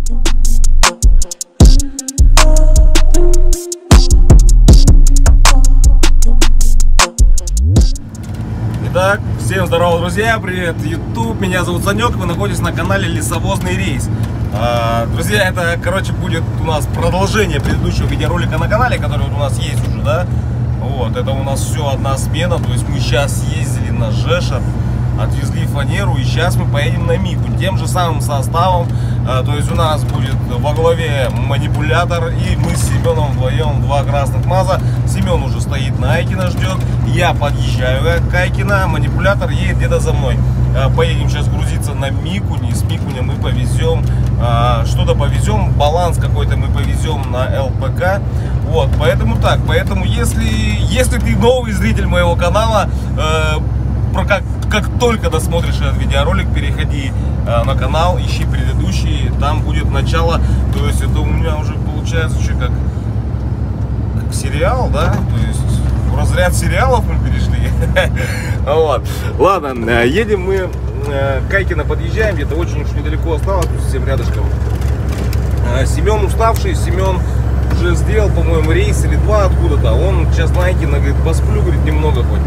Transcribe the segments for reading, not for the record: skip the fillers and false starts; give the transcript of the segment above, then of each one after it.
Итак, всем здорово, друзья, привет, YouTube, меня зовут Санек, вы находитесь на канале Лесовозный рейс. Друзья, это, короче, будет у нас продолжение предыдущего видеоролика на канале, который у нас есть уже, да? Вот, это у нас все одна смена, то есть мы сейчас ездили на Жешер, отвезли фанеру, и сейчас мы поедем на Мику тем же самым составом. То есть у нас будет во главе манипулятор, и мы с Семеном вдвоем, два красных МАЗа. Семен уже стоит на Айкино, ждет. Я подъезжаю к Айкино, манипулятор едет где-то за мной. Поедем сейчас грузиться на Микуни. С Микуня мы повезем, что-то повезем, баланс какой-то мы повезем на ЛПК. Вот, поэтому так, если ты новый зритель моего канала, как только досмотришь этот видеоролик, переходи на канал, ищи предыдущий, там будет начало. То есть это у меня уже получается что, как сериал, да? То есть в разряд сериалов мы перешли. Вот. Ладно, едем мы к Айкино, подъезжаем, где-то очень уж недалеко осталось, совсем рядышком. Семен уставший, Семен уже сделал, по-моему, рейс или два откуда-то. Он сейчас на Айкино, говорит, посплю, говорит, немного хоть.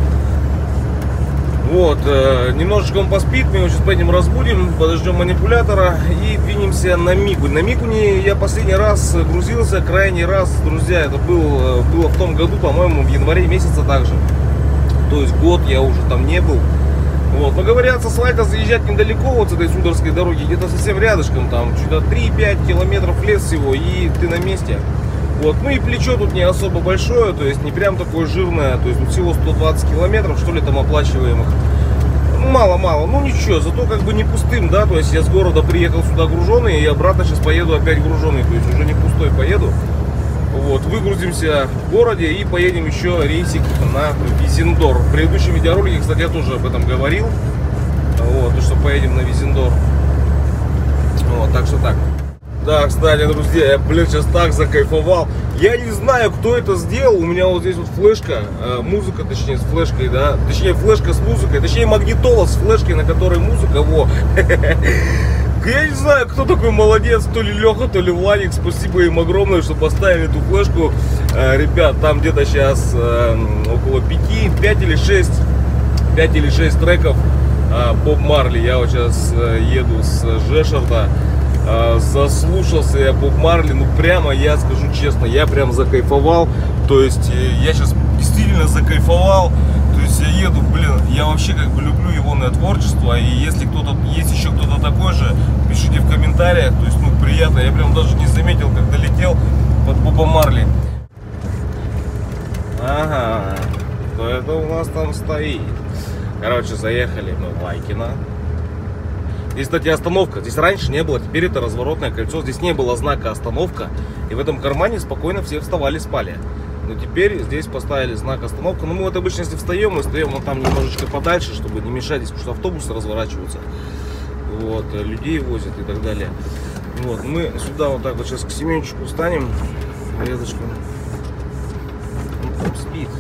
Вот, немножечко он поспит, мы его сейчас пойдем разбудим, подождем манипулятора и двинемся на Мику. На Микуне я последний раз грузился, крайний раз, друзья, это было в том году, по-моему, в январе месяце также. То есть год я уже там не был. Вот, но говорят, со Слайка заезжать недалеко вот с этой Сударской дороги, где-то совсем рядышком, там что-то 3-5 километров лес всего, и ты на месте. Вот, ну и плечо тут не особо большое, то есть не прям такое жирное, то есть всего 120 километров, что ли, там оплачиваемых. Мало-мало, ну ничего, зато как бы не пустым, да, то есть я с города приехал сюда груженый, и обратно сейчас поеду опять груженый, то есть уже не пустой поеду. Вот, выгрузимся в городе и поедем еще рейсик на Визендор. В предыдущем видеоролике, кстати, я тоже об этом говорил, вот, то, что поедем на Визендор. Вот, так что так. Да, кстати, друзья, я, блин, сейчас так закайфовал. Я не знаю, кто это сделал. У меня вот здесь вот флешка, музыка, точнее, с флешкой, да. Точнее, флешка с музыкой, точнее, магнитола с флешкой, на которой музыка, во. Я не знаю, кто такой молодец, то ли Леха, то ли Владик. Спасибо им огромное, что поставили эту флешку. Ребят, там где-то сейчас около 5 или 6 треков Боб Марли. Я вот сейчас еду с Жешерта. Заслушался я Боб Марли, ну прямо, я скажу честно, я прям закайфовал. То есть я сейчас действительно закайфовал. То есть я еду, блин, я вообще как бы люблю егоное творчество. И если кто-то, есть еще кто-то такой же, пишите в комментариях. То есть, ну, приятно, я прям даже не заметил, как долетел под Бобом Марли. Ага, кто это у нас там стоит? Короче, заехали мы в Айкино. Здесь, кстати, остановка. Здесь раньше не было, теперь это разворотное кольцо. Здесь не было знака остановка. И в этом кармане спокойно все вставали, спали. Но теперь здесь поставили знак остановка. Но мы вот обычно, если встаем, мы встаем вот там немножечко подальше, чтобы не мешать здесь, потому что автобусы разворачиваются. Вот, людей возят и так далее. Вот, мы сюда вот так вот сейчас к Семенчику встанем. Рядышком. Он там спит.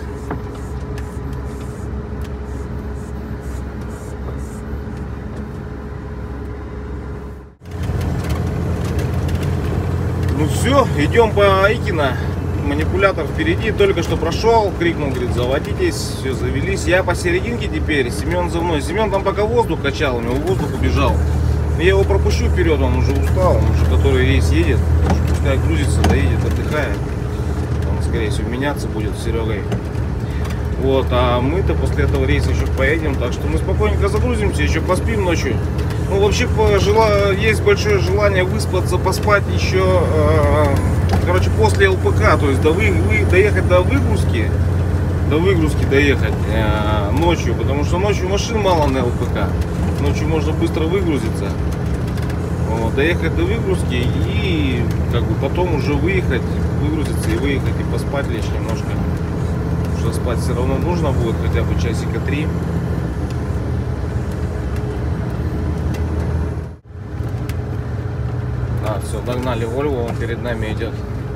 Ну все, идем по Айкино. Манипулятор впереди, только что прошел, крикнул, говорит, заводитесь, все, завелись. Я посерединке теперь, Семен за мной. Семен там пока воздух качал, у него воздух убежал. Я его пропущу вперед, он уже устал, он уже который рейс едет. Пускай грузится, доедет, отдыхает. Он, скорее всего, меняться будет с Серегой. Вот, а мы-то после этого рейса еще поедем, так что мы спокойненько загрузимся, еще поспим ночью. Ну, вообще, есть большое желание выспаться, поспать еще, короче, после ЛПК, то есть доехать до выгрузки доехать ночью, потому что ночью машин мало на ЛПК, ночью можно быстро выгрузиться, вот, доехать до выгрузки и как бы потом уже выгрузиться и выехать и поспать лечь немножко, потому что спать все равно нужно будет хотя бы часика 3. Все, догнали Вольво, он перед нами идет.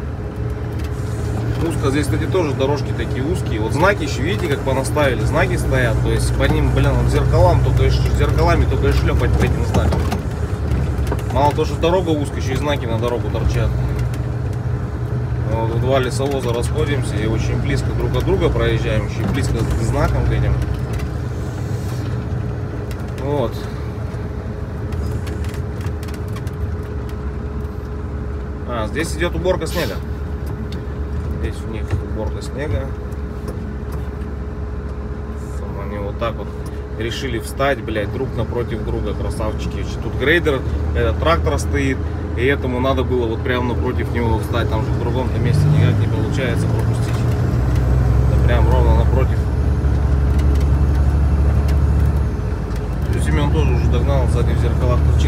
Узко здесь, кстати, тоже дорожки такие узкие. Вот знаки еще, видите, как понаставили, знаки стоят. То есть по ним, блин, зеркалами только и шлепать по этим знакам. Мало того, что дорога узкая, еще и знаки на дорогу торчат. Вот, два лесовоза расходимся и очень близко друг от друга проезжаем, еще и близко к знакам к этим. Вот. А, здесь идет уборка снега. Здесь у них уборка снега. Там они вот так вот решили встать, блядь, друг напротив друга, красавчики. Тут грейдер, этот трактор стоит, и этому надо было вот прямо напротив него встать. Там же в другом-то месте никак не получается пропустить. Это прям ровно напротив. Семен тоже уже догнал, сзади в зеркалах торчит.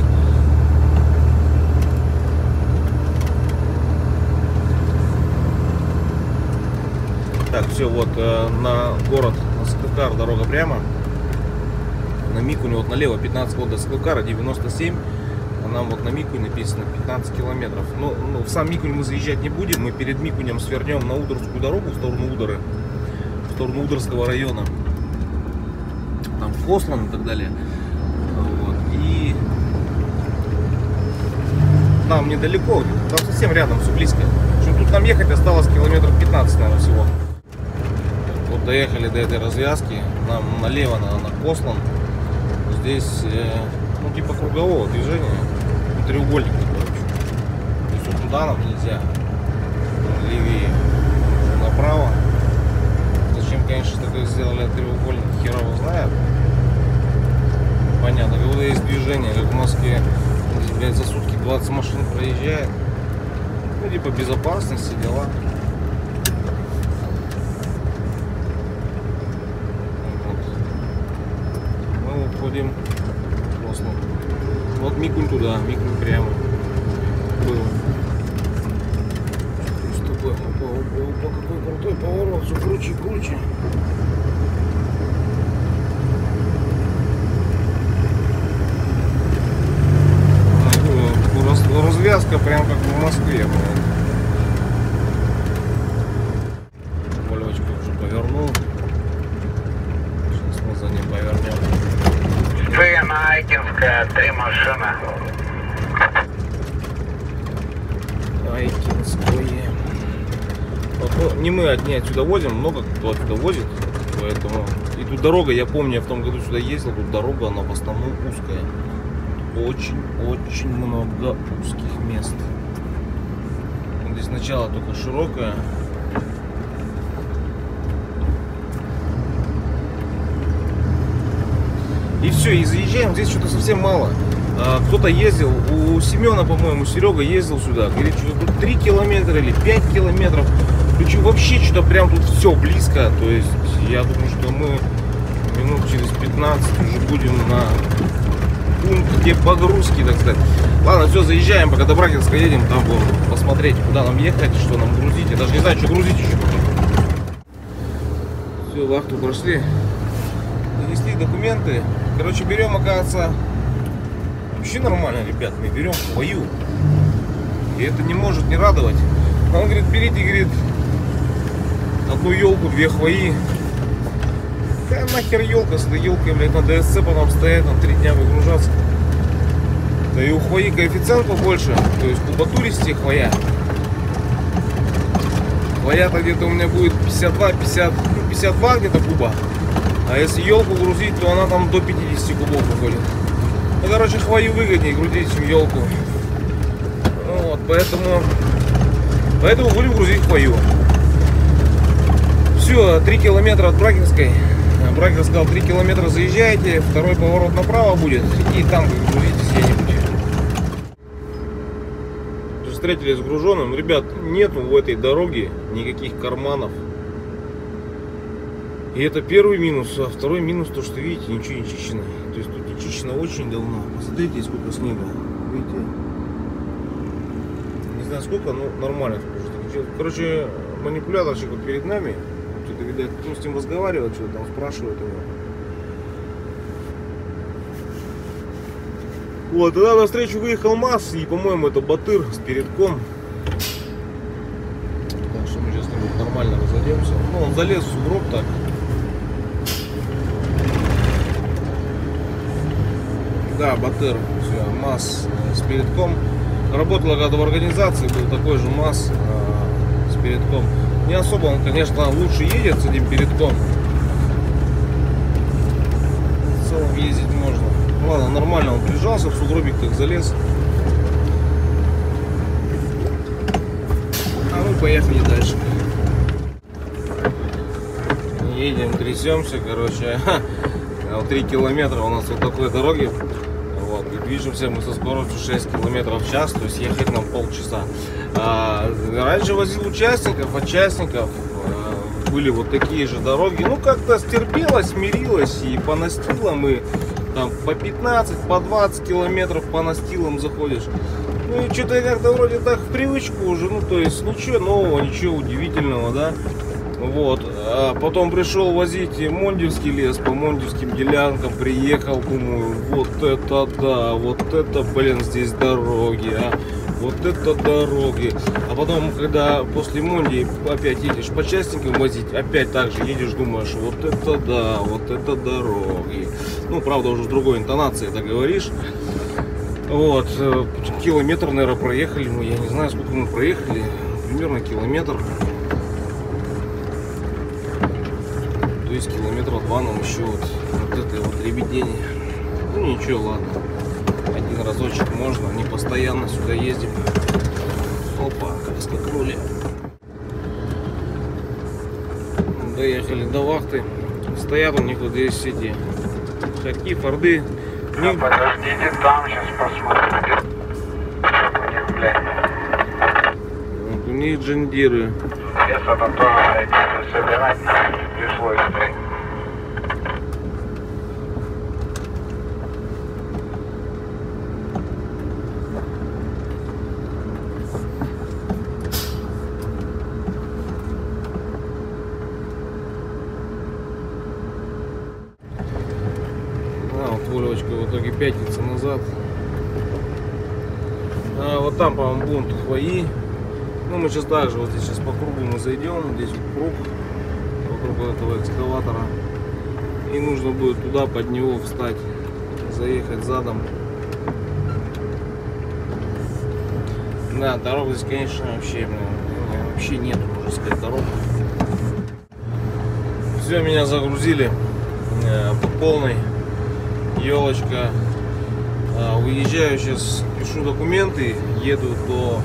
Так, все, вот на город, на Сыктывкар дорога прямо. На Микуне вот налево 15 км до Сыктывкара, 97. А нам вот на Микуне написано 15 километров. Но в сам Микунь мы заезжать не будем. Мы перед Микунем свернем на Ударскую дорогу в сторону Удары, в сторону Ударского района. Там Кослан и так далее. Вот. И там недалеко, там совсем рядом, все близко. Чтобы тут нам ехать осталось километров 15, наверное, всего. Вот доехали до этой развязки. Нам налево на Кослан. Здесь, ну, типа кругового движения. Треугольник такой. То есть вот туда нам нельзя. Левее. Направо. Зачем, конечно, такое сделали треугольник, хер его знает. Понятно, когда есть движение, как в Москве. Здесь, блядь, за сутки 20 машин проезжает. Ну, типа безопасности, дела. Уходим просто. Вот Микунь туда, Микунь прямо был. Что такое? Опа, какой крутой поворот, все круче и круче. Развязка прям как в Москве. Полевочка уже повернул. Сейчас мы за ним повернем. Вы на Айкинская, 3 машины. Айкинское. Вот, ну, не мы одни отсюда возим, много кто отсюда возит. Поэтому. И тут дорога, я помню, я в том году сюда ездил, тут дорога, она в основном узкая. Очень много узких мест. Здесь сначала только широкая. И все, и заезжаем, здесь что-то совсем мало. Кто-то ездил, у Семена, по-моему, Серега ездил сюда. Говорит, что тут 3 километра или 5 километров. Причем вообще что-то прям тут все близко. То есть я думаю, что мы минут через 15 уже будем на пункте погрузки, так сказать. Ладно, все, заезжаем, пока до Брагинска едем, там будем посмотреть, куда нам ехать, что нам грузить. Я даже не знаю, что грузить еще. Все, вахту прошли. Донесли документы. Короче, берем, оказывается, вообще нормально, ребят, мы берем хвою. И это не может не радовать. Он говорит, берите, говорит, одну елку, 2 хвои. Какая нахер елка, с этой елкой, блядь, на ДСЦ потом стоять, на 3 дня выгружаться. Да и у хвои коэффициент побольше, то есть кубатуристее хвоя. Хвоя-то где-то у меня будет 52 где-то куба. А если елку грузить, то она там до 50 кубов выходит. Ну, короче, хвою выгоднее грузить, чем елку. Вот, поэтому будем грузить хвою. Все, 3 километра от Брагинской. Брагер сказал, 3 километра заезжаете, второй поворот направо будет, и там вы грузитесь где-нибудь. Встретились с груженным. Ребят, нету в этой дороге никаких карманов. И это первый минус, а второй минус то, что видите, ничего не чищено. То есть тут не чищено очень давно. Посмотрите, сколько снега. Видите? Не знаю сколько, но нормально. Короче, манипуляторщик вот перед нами. Что-то, видать, кто с ним разговаривает, что-то там спрашивает его. Вот, тогда навстречу выехал МАЗ, и, по-моему, это Батыр с передком. Так что мы сейчас с ним нормально разойдемся. Ну, он залез в сугроб так. Да, Батыр, все, МАЗ с передком. Работал когда в организации, был такой же МАЗ с передком. Не особо он, конечно, лучше едет с этим передком. В целом ездить можно. Ладно, нормально, он прижался, в сугробик так залез. А мы поехали дальше. Едем, трясемся, короче. 3 километра у нас вот такой дороги. Вот, и движемся мы со скоростью 6 километров в час, то есть ехать нам полчаса. Раньше возил участников, были вот такие же дороги. Ну, как-то стерпелась, смирилась и по настилам, и там по 15, по 20 километров по настилам заходишь. Ну и что-то как-то вроде так в привычку уже, ну то есть ничего нового, ничего удивительного, да. Вот, а потом пришел возить Мондьевский лес, по Мондьевским делянкам приехал, думаю, вот это да, вот это, блин, здесь дороги, а. Вот это дороги. А потом, когда после Монди опять едешь по частникам возить, опять так же едешь, думаешь, вот это да, вот это дороги. Ну, правда, уже с другой интонацией это говоришь. Вот, километр, наверное, проехали мы, я не знаю, сколько мы проехали, примерно километр. То есть километра 2 нам еще вот этой вот лебедени. Ну, ничего, ладно. Один разочек можно, не постоянно сюда ездим. Опа, как скакнули. Доехали до вахты. Стоят у них вот здесь эти хорьки, форды. Подождите, там сейчас посмотрите. У них, блядь. Вот у них джиндиры. Лес-то тоже, блядь, собирать пришлось, блядь. Волевочка в итоге пятится назад. Вот там, по-моему, бунт хвои. Ну, мы сейчас также вот здесь сейчас по кругу мы зайдем. Здесь вот круг вокруг этого экскаватора. И нужно будет туда под него встать, заехать задом. Да, дорог здесь, конечно, вообще нету, можно сказать, дорог. Все, меня загрузили по полной. Елочка. Уезжаю сейчас, пишу документы, еду до,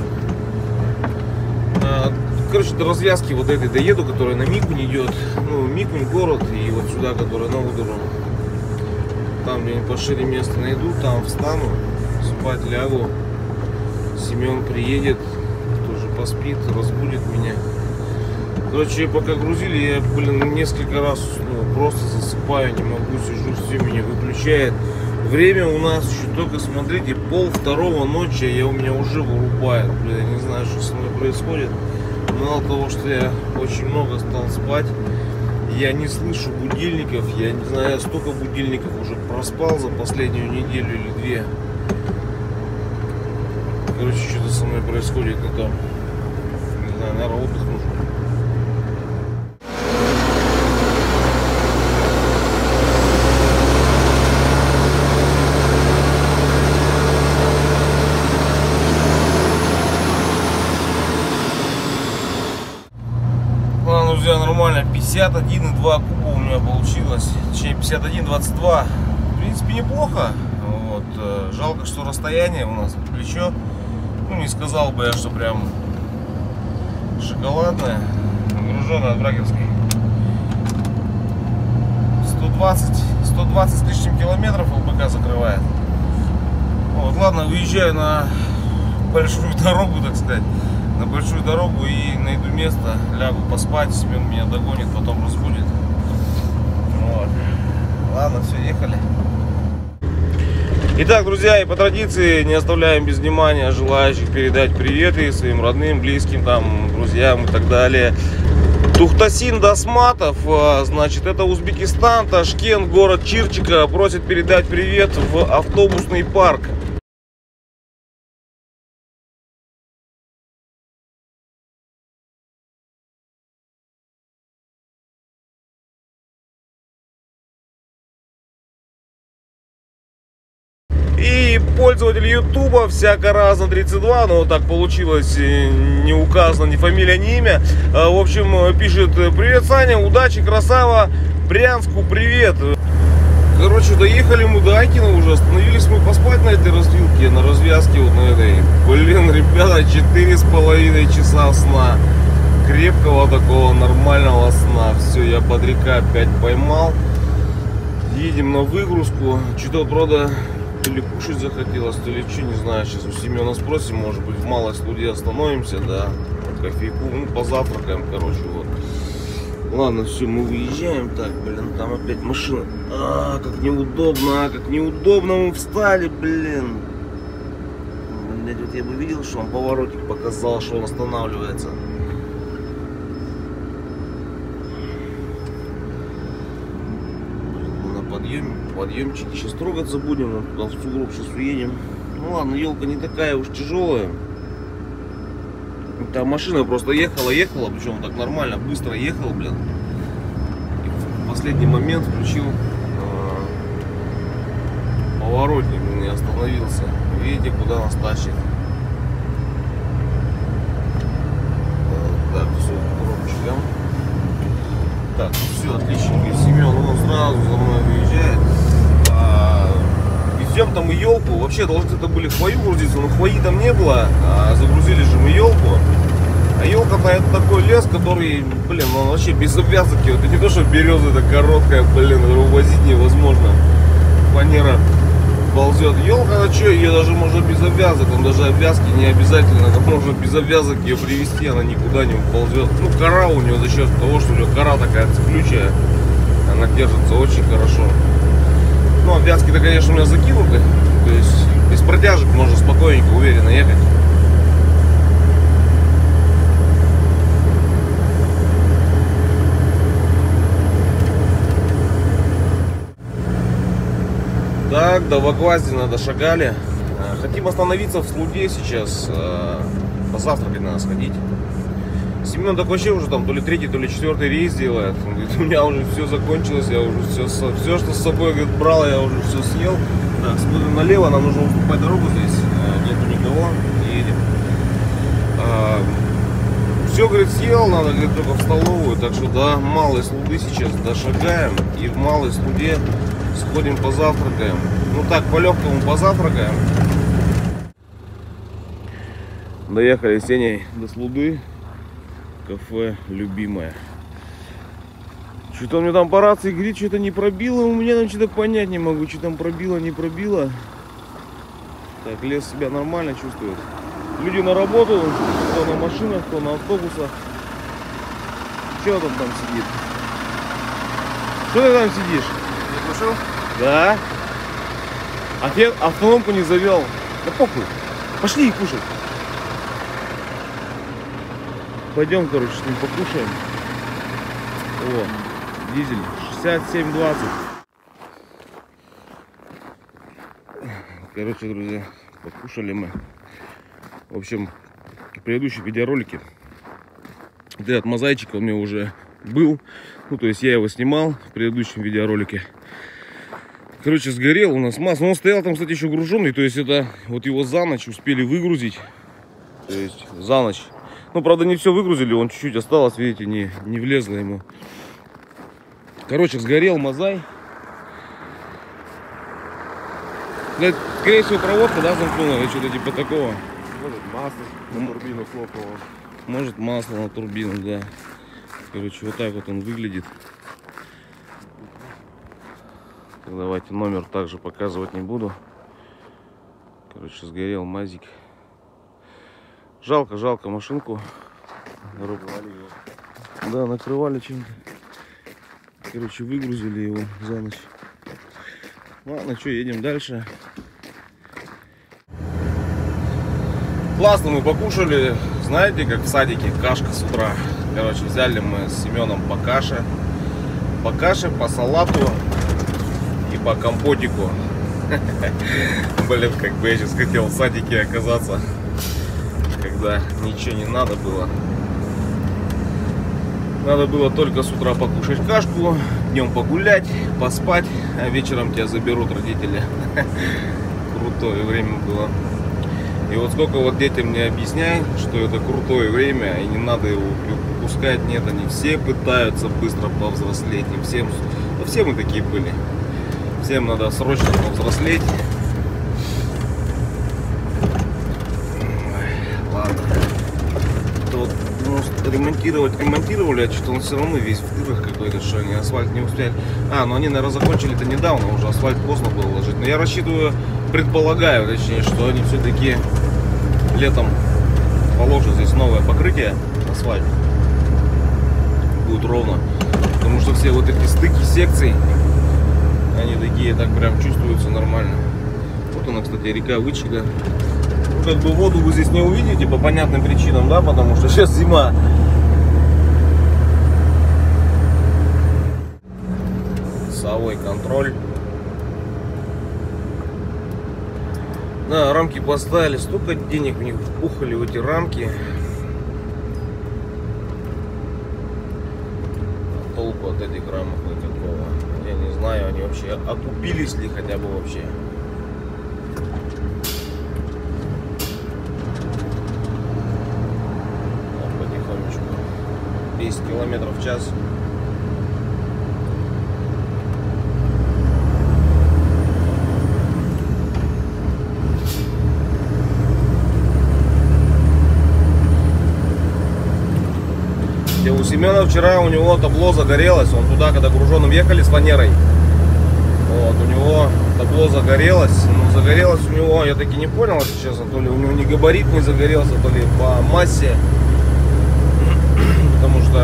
короче, до развязки вот этой доеду, которая на Микунь идет. Ну, Микунь город, и вот сюда, которая на Удору. Там где-нибудь пошире место найду, там встану, спать лягу. Семен приедет, тоже поспит, разбудит меня. Короче, пока грузили, я, блин, несколько раз просто засыпаю, не могу, сижу, все меня выключает. Время у нас еще только, смотрите, 1:30 ночи, у меня уже вырубает. Блин, я не знаю, что со мной происходит. Мало того, что я очень много стал спать, я не слышу будильников. Я не знаю, я столько будильников уже проспал за последнюю неделю или две. Короче, что-то со мной происходит не то. Не знаю, наверное, отдых нужен. Друзья, нормально, 51,2 куба у меня получилось, точнее 51,22, в принципе неплохо. Вот, жалко, что расстояние у нас плечо, ну не сказал бы я, что прям шоколадное, нагруженное от Брагинской. 120 с лишним километров ЛПК закрывает. Вот, ладно, выезжаю на большую дорогу, так сказать. На большую дорогу и найду место, лягу поспать, Семен меня догонит, потом разбудит. Вот. Ладно, все, ехали. Итак, друзья, и по традиции не оставляем без внимания желающих передать приветы своим родным, близким, там, друзьям и так далее. Тухтасин Дасматов, значит, это Узбекистан, Ташкент, город Чирчика, просит передать привет в автобусный парк. пользователь Ютуба, всяко разно 32, но вот так получилось, не указано ни фамилия, ни имя. В общем, пишет: привет, Саня, удачи, красава, Брянску, привет. Короче, доехали мы до Айкина уже, остановились мы поспать на этой развилке, на развязке вот на этой. Блин, ребята, 4,5 часа сна. Крепкого такого нормального сна. Все, я бодряка опять поймал. Едем на выгрузку. Что-то, правда, то ли кушать захотелось, то ли что, не знаю. Сейчас у Семена спросим, может быть, в малой студии остановимся, да, кофейку, ну, позавтракаем, короче, вот. Ладно, все, мы выезжаем. Так, блин, там опять машина. Как неудобно мы встали, блин. Блядь, вот я бы видел, что он поворотик показал, что он останавливается. Подъемчики, сейчас трогаться будем, туда в сугроб сейчас уедем. Ну ладно, елка не такая уж тяжелая. Там машина просто ехала, причем так нормально, быстро ехала, блин. И в последний момент включил поворотник, блин, и остановился. Видите, куда нас тащит. Так, все, коробочкам. Так, все, отличненько. Семен, он сразу за мной выезжает. Везем там и елку. Вообще должны это были хвою грузиться, но хвои там не было. Загрузили же мы елку. А елка-то это такой лес, который, блин, он вообще без обвязок. Это не то, что береза, это короткая, блин, увозить невозможно. Фанера ползет. Елка, ну что, ее даже можно без обвязок, там даже обвязки не обязательно, там можно без обвязок ее привезти, она никуда не уползет. Ну, кора у нее за счет того, что у нее кора такая цеплючая, она держится очень хорошо. Ну, обвязки-то, конечно, у меня закинуты, то есть без протяжек можно спокойненько, уверенно ехать. Так, до Вагваздина дошагали. Хотим остановиться в Слуге сейчас. Позавтракать надо сходить. Семен так вообще уже там то ли 3-й, то ли 4-й рейс делает. Он говорит, у меня уже все закончилось, я уже все, что с собой, говорит, брал, я уже все съел. Так, смотрим налево, нам нужно уступать дорогу здесь. Нету никого, едем. Все, говорит, съел, надо, говорит, только в столовую. Так что до Малой Слуды сейчас дошагаем. И в Малой Слуде сходим позавтракаем. Ну так, по-легкому позавтракаем. Доехали с Сеней до Слуды. Кафе любимое. Что-то он мне там по рации говорит, что-то не пробило. У меня там что-то понять не могу, что там пробило, не пробило. Так, лес себя нормально чувствует. Люди на работу, кто на машинах, кто на автобусах. Что там сидит? Что ты там сидишь? Не кушал? Да. А ты автономку не завел. Да похуй. Пошли и кушать. Пойдем, короче, с ним покушаем. О, дизель 6720. Короче, друзья, покушали мы. В общем, в предыдущем видеоролике этот мозаичик, он у меня уже был. Ну, то есть я его снимал в предыдущем видеоролике. Короче, сгорел у нас масло. Он стоял там, кстати, еще груженный. То есть это вот его за ночь успели выгрузить. То есть за ночь. Ну, правда, не все выгрузили. Он чуть-чуть осталось, видите, не влезло ему. Короче, сгорел мозай. Скорее всего, проводка, да, замкнула или что-то типа такого. Может, масло на турбину хлопало. Может, масло на турбину, да. Короче, вот так вот он выглядит. Так, давайте номер также показывать не буду. Короче, сгорел мазик. Жалко машинку. Да, накрывали чем-то. Короче, выгрузили его за ночь. Ладно, что, едем дальше. Классно мы покушали. Знаете, как в садике кашка с утра. Короче, взяли мы с Семеном по каше. По каше, по салату и по компотику. Блин, как бы я сейчас хотел в садике оказаться, когда ничего не надо было. Надо было только с утра покушать кашку, днем погулять, поспать, а вечером тебя заберут родители. крутое время было. И вот сколько вот детям не объясняй, что это крутое время, и не надо его упускать, нет, они все пытаются быстро повзрослеть, и всем, ну, все мы такие были, всем надо срочно повзрослеть. Ладно, это вот, ну, ремонтировали, а что-то он все равно весь в дырах какой-то, что они асфальт не успели. Ну они, наверное, закончили это недавно, уже асфальт поздно было ложить, но я рассчитываю, предполагаю, точнее, что они все-таки летом положат здесь новое покрытие, асфальт, будет ровно, потому что все вот эти стыки секций, они такие, так прям чувствуются нормально. Вот она, кстати, река Вычега. Ну, как бы воду вы здесь не увидите по понятным причинам, да, потому что сейчас зима. Совой контроль. Да, рамки поставили, столько денег в них впухали, в эти рамки. А толку от этих рамок никакого. Я не знаю, они вообще окупились ли хотя бы вообще. Так, потихонечку. 10 километров в час. У Семена вчера у него табло загорелось, он туда, когда груженым ехали с фанерой, вот, у него табло загорелось, но загорелось у него, я таки не понял, если честно, то ли у него не габарит не загорелся, то ли по массе, потому что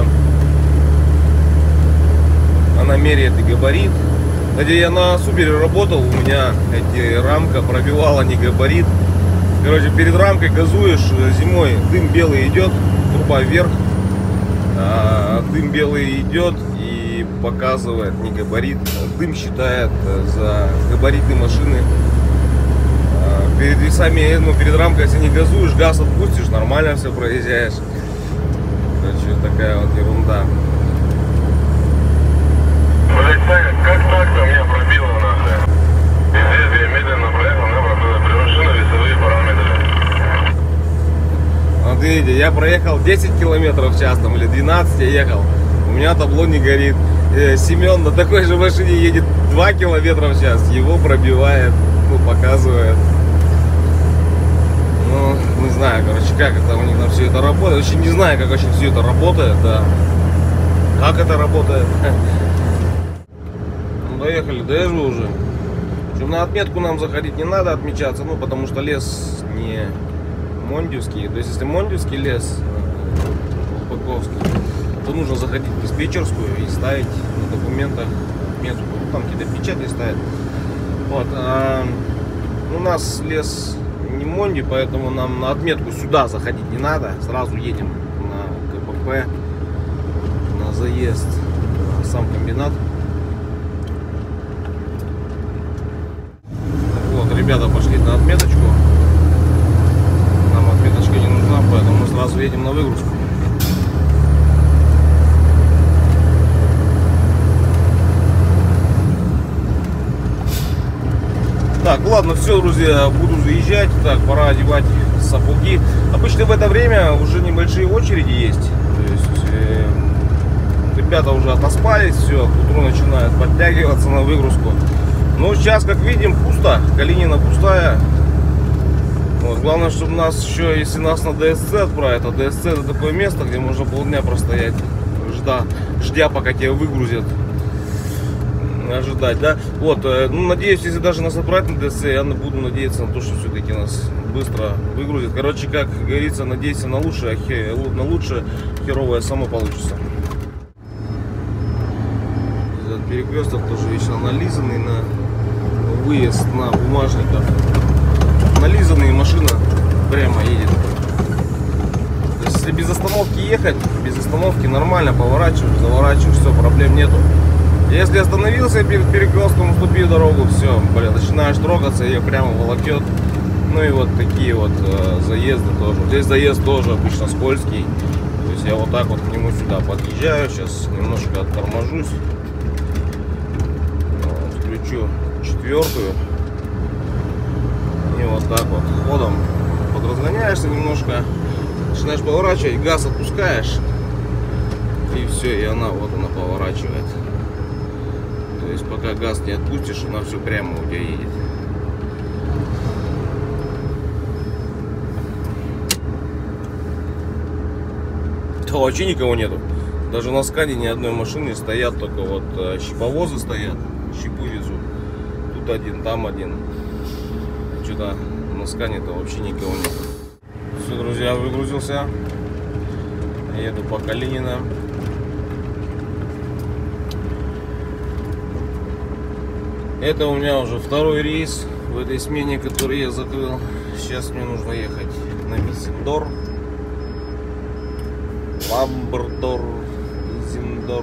она меряет и габарит. Кстати, я на супере работал, у меня рамка пробивала не габарит. Короче, перед рамкой газуешь, зимой дым белый идет, труба вверх. Дым белый идет и показывает не габарит, дым считает за габариты машины. Перед весами, ну, перед рамкой, если не газуешь, газ отпустишь, нормально все проезжаешь. Короче, такая вот ерунда. Блять, Саня, как так-то меня пробило нахуй? Пиздец, я медленно проехал, меня пробило превышено весовые параметры. Вот видите, я проехал 10 километров в час, там, или 12 я ехал, у меня табло не горит. Семен на такой же машине едет 2 километра в час, его пробивает, ну, показывает. Ну, не знаю, короче, как это у них там все это работает. Вообще не знаю, как вообще все это работает, да. Как это работает. Ну, доехали, доезжу уже. Причем на отметку нам заходить не надо, отмечаться, ну, потому что лес не мондьевский. То есть, если мондьевский лес, Лопаковский, то нужно заходить в диспетчерскую и ставить на документах метку. Ну, там какие-то печати ставят. Вот. У нас лес не Монди, поэтому нам на отметку сюда заходить не надо. Сразу едем на КПП, на заезд, на сам комбинат. Вот, ребята пошли на отметочку. Нам отметочка не нужна, поэтому мы сразу едем на выгрузку. Так, ладно, все, друзья, буду заезжать. Так, пора одевать сапоги. Обычно в это время уже небольшие очереди есть. То есть ребята уже отоспались, все, к утру начинают подтягиваться на выгрузку. Но сейчас, как видим, пусто. Калинина пустая. Вот, главное, чтобы нас еще, если нас на ДСЦ отправят, а ДСЦ это такое место, где можно полдня простоять, ждя, пока тебя выгрузят. Ожидать, да? Вот, ну, надеюсь, если даже нас отправят на ДСЦ, я буду надеяться на то, что все-таки нас быстро выгрузят. Короче, как говорится, надейся на лучшее, херовое само получится. Этот перекресток тоже вечно нализанный на выезд на бумажниках. Нализанный, машина прямо едет. То есть, если без остановки ехать, без остановки нормально поворачиваешь, заворачиваешь, все, проблем нету. Если остановился перед перекрестком, уступи дорогу, все, блин, начинаешь трогаться, ее прямо волокет. Ну и вот такие вот заезды тоже. Здесь заезд тоже обычно скользкий. То есть я вот так вот к нему сюда подъезжаю, сейчас немножко отторможусь. Включу четвертую. вот так вот ходом подразгоняешься немножко, начинаешь поворачивать, газ отпускаешь, и все, и она поворачивает. То есть пока газ не отпустишь, она все прямо у тебя едет. Да, вообще никого нету. Даже на скане ни одной машины, стоят только вот щиповозы стоят, щипы везут. Тут один, там один. Что-то на скане-то вообще никого нет. Все, друзья, выгрузился. Еду по Калинина. Это у меня уже второй рейс в этой смене, который я закрыл. Сейчас мне нужно ехать на Визендор. Ламбердор, Визендор.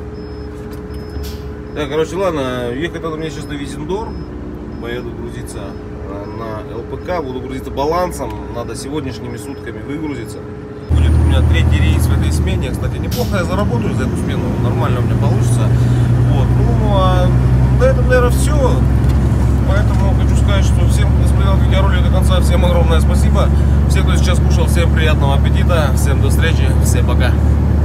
Так, короче, ладно, ехать надо мне сейчас на Визендор. Поеду грузиться на ЛПК, буду грузиться балансом. Надо сегодняшними сутками выгрузиться. Будет у меня третий рейс в этой смене. Кстати, неплохо я заработаю за эту смену. Нормально у меня получится. Вот. Ну, а на этом, наверное, все. Поэтому хочу сказать, что всем, кто смотрел видеоролик до конца, всем огромное спасибо. Всем, кто сейчас кушал, всем приятного аппетита. Всем до встречи. Всем пока.